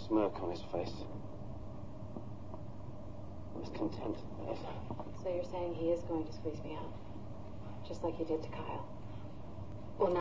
smirk on his face. He was content, Ed. So you're saying he is going to squeeze me out? Just like he did to Kyle?